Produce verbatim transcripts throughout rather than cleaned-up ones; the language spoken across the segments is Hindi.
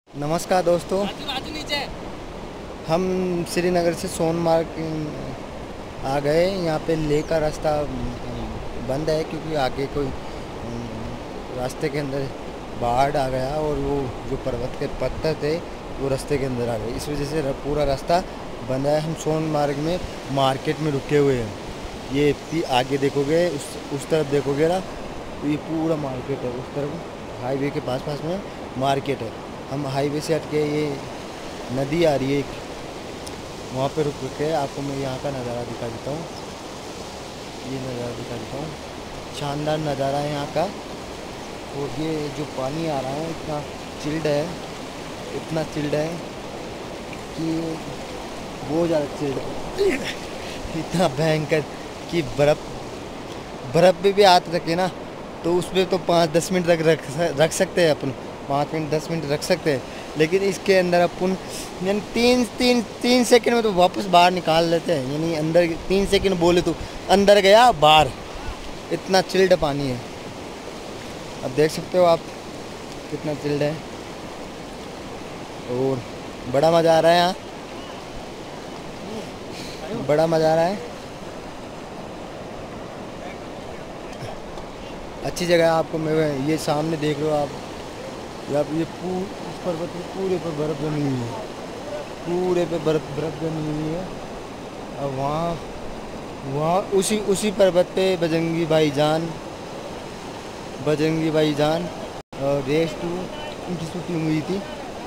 नमस्कार दोस्तों, हम श्रीनगर से सोनमार्ग आ गए। यहाँ पे लेह का रास्ता बंद है क्योंकि आगे कोई रास्ते के अंदर बाढ़ आ गया और वो जो पर्वत के पत्थर थे वो रास्ते के अंदर आ गए। इस वजह से पूरा रास्ता बंद है। हम सोनमार्ग में मार्केट में रुके हुए हैं। ये आगे देखोगे, उस उस तरफ देखोगे ना, तो ये पूरा मार्केट है। उस तरफ हाईवे के पास पास में मार्केट है। हम हाईवे से हट के ये नदी आ रही है एक, वहाँ पे रुक के आपको मैं यहाँ का नज़ारा दिखा देता हूँ। ये नज़ारा दिखा देता हूँ, शानदार नज़ारा है यहाँ का। और ये जो पानी आ रहा है इतना चिल्ड है, इतना चिल्ड है कि बहुत ज़्यादा चिल्ड है, इतना भयंकर कि बर्फ़ बर्फ़ पे भी हाथ रखे ना तो उस पर तो पाँच दस मिनट तक रख रख सकते हैं अपन, पाँच मिनट दस मिनट रख सकते हैं। लेकिन इसके अंदर अपन यानी तीन तीन तीन सेकंड में तो वापस बाहर निकाल लेते हैं। यानी अंदर तीन सेकंड बोले तो अंदर गया बाहर, इतना चिल्ड पानी है। अब देख सकते हो आप कितना चिल्ड है और बड़ा मज़ा आ रहा है यहाँ, बड़ा मज़ा आ रहा है। अच्छी जगह है। आपको मैं ये सामने देख रहे हो आप, या ये पूरे इस पर्वत पे पूरे पर बर्फ़ जमी हुई है, पूरे पे बर्फ़ बर्फ़ जमी हुई है। और वहाँ वहाँ उसी उसी पर्वत पे बजरंगी भाईजान बजरंगी भाईजान और रेस टू उनकी शूटिंग हुई थी।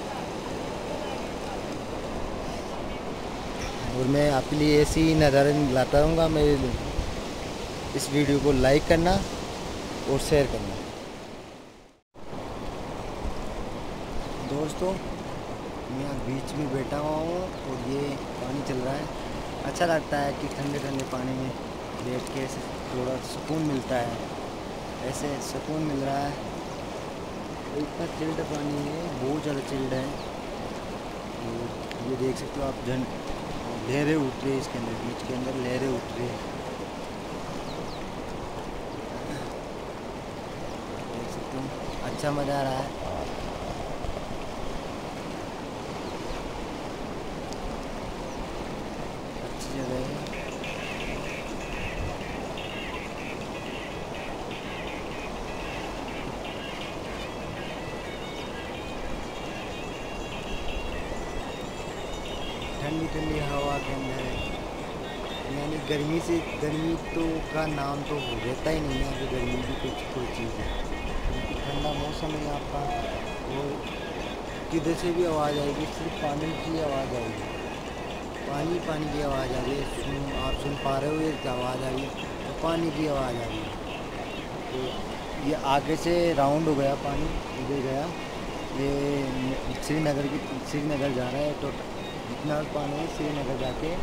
और मैं आपके लिए ऐसी नज़ारे लाता रहूँगा। मैं इस वीडियो को लाइक करना और शेयर करना। दोस्तों, मैं यहाँ बीच में बैठा हुआ हूँ और ये पानी चल रहा है। अच्छा लगता है कि ठंडे ठंडे पानी में बैठ के थोड़ा सुकून मिलता है, ऐसे सुकून मिल रहा है। इतना चिल्ड पानी है, बहुत ज़्यादा चिल्ड है। और ये देख सकते हो आप, जन लहरें उठ रही है इसके अंदर, बीच के अंदर लहरें उठ रही है। देख सकते हो, अच्छा मज़ा आ रहा है। जगह है। ठंडी ठंडी हवा के अंदर है। यानी गर्मी से गर्मी तो का नाम तो हो रहता ही नहीं है कि गर्मी भी कुछ कोई चीज़ है, क्योंकि ठंडा मौसम है आपका। और किधर से भी आवाज़ आएगी, सिर्फ पानी की आवाज़ आएगी, पानी पानी की आवाज़ आ रही है। सुन आप सुन पा रहे हो, ये आवाज़ आ रही है तो पानी की आवाज़ आ रही है। तो ये आगे से राउंड हो गया, पानी इधर गया, ये श्रीनगर की श्रीनगर जा रहा है। तो जितना पानी है श्रीनगर जाके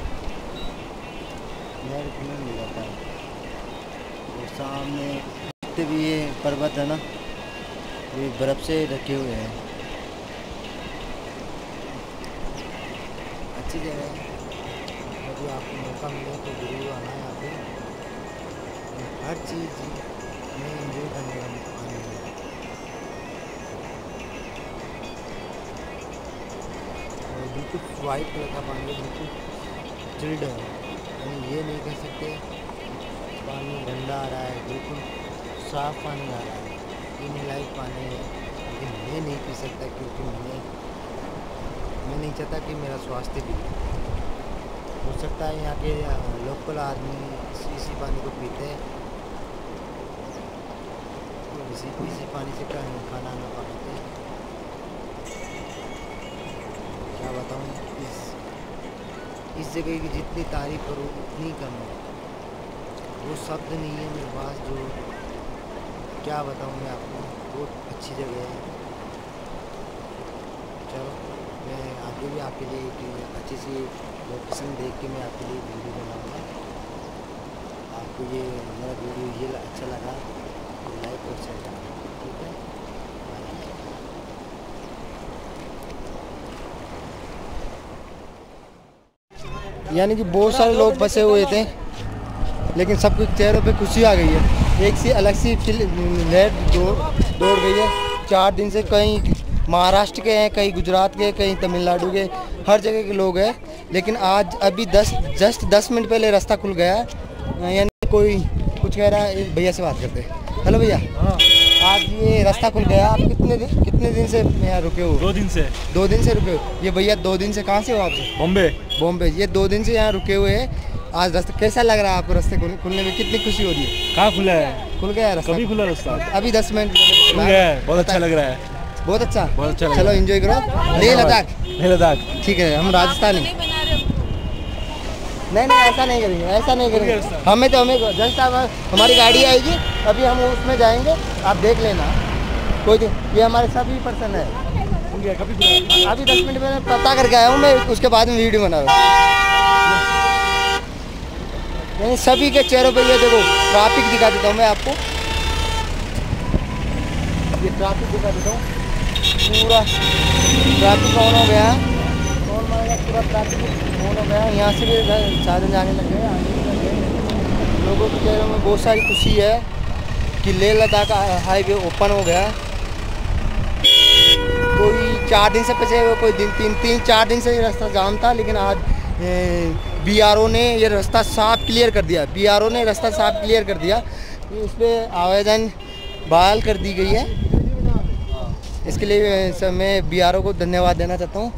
नहर में मिल जाता है। और सामने जितने भी ये पर्वत है ना, ये बर्फ़ से ढके हुए हैं। अच्छी जगह है। कभी आपको मौका मिले तो जरूर आना है यहाँ पे। हर चीज़ में एंजॉय करने का आने है। बिल्कुल वाइट कलर का पानी, बिल्कुल चिल्ड है। यानी ये नहीं कह सकते पानी गंदा आ रहा है, बिल्कुल साफ़ पानी आ रहा है, पीने लायक पानी है। लेकिन मैं नहीं पी सकता क्योंकि मैं मैं नहीं चाहता कि मेरा स्वास्थ्य बिगड़े। हो सकता है यहाँ के लोकल आदमी इसी पानी को पीते हैं, तो इसी इसी पानी से खाना ना पकाते हैं। क्या बताऊँ, इस इस जगह की जितनी तारीफ़ करूँ उतनी कम है। वो शब्द नहीं है मेरे पास जो क्या बताऊँ मैं आपको। बहुत अच्छी जगह है। चलो, मैं आगे भी आपके लिए एक अच्छी सी लोकेशन देख के मैं आपके लिए वीडियो बनाऊँगा। आपको ये मेरा वीडियो ये अच्छा लगा तो लाइक और शेयर करना, ठीक है। यानी कि बहुत सारे लोग फंसे हुए थे, लेकिन सबके चेहरों पे खुशी आ गई है। एक सी अलग सी लहर दौड़ दौड़ गई है। चार दिन से कहीं महाराष्ट्र के हैं, कहीं गुजरात के, कहीं तमिलनाडु के, हर जगह के लोग हैं। लेकिन आज अभी दस जस्ट दस मिनट पहले रास्ता खुल गया, यानी कोई कुछ कह रहा है। भैया से बात करते हैं। हेलो भैया, हाँ आज ये रास्ता खुल गया, आप कितने दिन कितने दिन से यहाँ रुके हो? दो दिन से। दो दिन से रुके हो? ये भैया दो दिन से कहाँ से हो आप? बॉम्बे। बॉम्बे। ये दो दिन से यहाँ रुके हुए हैं। आज रास्ता कैसा लग रहा है आपको? रास्ते खुलने में कितनी खुशी हो रही है? कहाँ खुला है? खुल गया है रास्ता? कभी खुला रास्ता? अभी दस मिनट खुल गया है। बहुत अच्छा लग रहा है। बहुत अच्छा, बहुत अच्छा। चलो एंजॉय करो। लेह लद्दाख। लेह लद्दाख ठीक है, हम राजस्थानी। नहीं नहीं ऐसा नहीं करेंगे, ऐसा नहीं करेंगे। हमें तो हमें जस्ट अब हमारी गाड़ी आएगी, अभी हम उसमें जाएंगे, आप देख लेना। कोई नहीं, ये हमारे सभी पर्सन है। अभी दस मिनट में पता करके आया हूँ मैं, उसके बाद में वीडियो बना रहा हूँ। नहीं, सभी के चेहरों पे ये देखो, ट्रैफिक दिखा देता हूँ मैं आपको। ये ट्रैफिक दिखा देता हूँ, पूरा ट्रैफिक ऑन हो गया है। पूरा ट्रैफिक ऑन हो गया। यहाँ से भी साधन जाने लग गए, आने लग गए। लोगों के चेहरों में बहुत सारी खुशी है कि लेह लद्दाख हाईवे ओपन हो गया। कोई चार दिन से फंसे हुए, कोई दिन तीन तीन चार दिन से ये रास्ता जाम था, लेकिन आज बी आर ओ ने ये रास्ता साफ क्लियर कर दिया। बी आर ओ ने रास्ता साफ क्लियर कर दिया, तो इस पर आवेदन बहाल कर दी गई है। इसके लिए मैं बी आर ओ को धन्यवाद देना चाहता हूँ।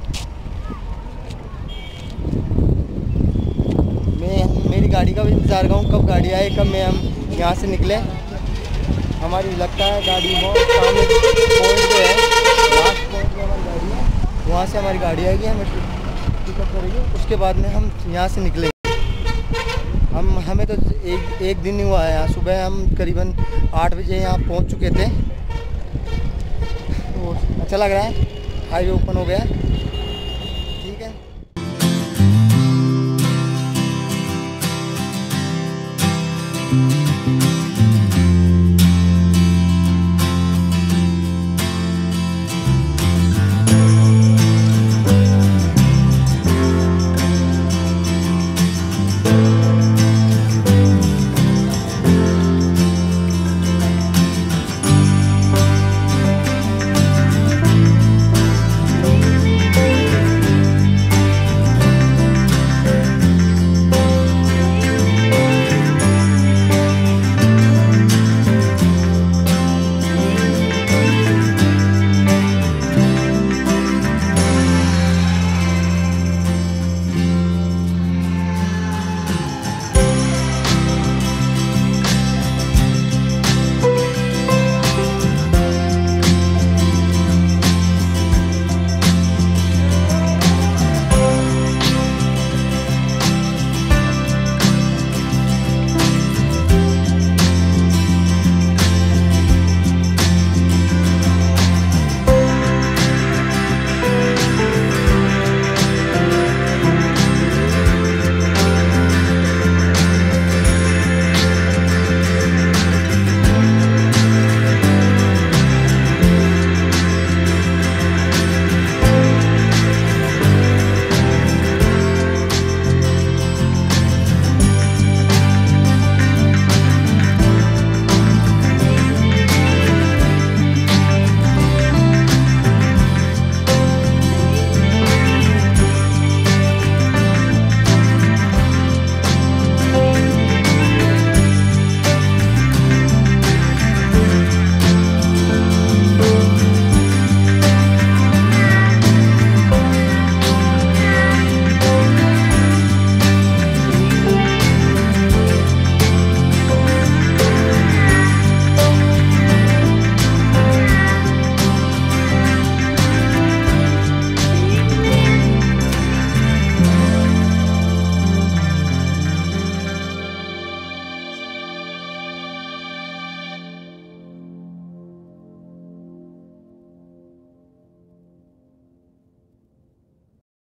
मैं मेरी गाड़ी का भी इंतज़ार कर रहा हूँ, कब गाड़ी आए, कब मैं हम यहाँ से निकले। हमारी लगता है गाड़ी बहुत सामने पॉइंट पे है, लास्ट पॉइंट में हमारी गाड़ी है, वहाँ से हमारी गाड़ी आएगी, हमें पिकअप करेगी, उसके बाद में हम यहाँ से निकलेंगे। हम हमें तो एक एक दिन ही हुआ है यहाँ। सुबह हम करीबन आठ बजे यहाँ पहुँच चुके थे। तो अच्छा लग रहा है, हाईवे ओपन हो गया।